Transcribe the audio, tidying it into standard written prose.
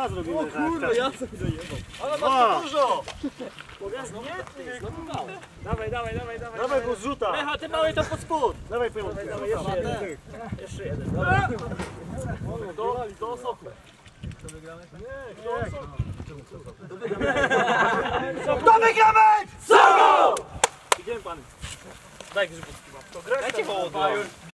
Dwa zrobimy. O kurde, ja sobie dojebał. Ale masz Dużo! Dawaj, dawaj, dawaj, dawaj. Dawaj go zrzuta. Lecha, ty mały to pod spód. Dawaj piątkę. Dawaj, jeszcze jeden. Jeszcze jeden. Do osoby. Kto wygra mecz? Samo! Idziemy pan. Daj grzybów. Dajcie wodę.